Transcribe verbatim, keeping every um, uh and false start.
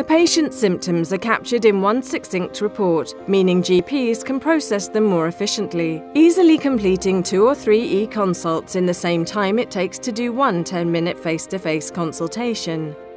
patient's symptoms are captured in one succinct report, meaning G Ps can process them more efficiently, easily completing two or three e-consults in the same time it takes to do one ten-minute face-to-face consultation.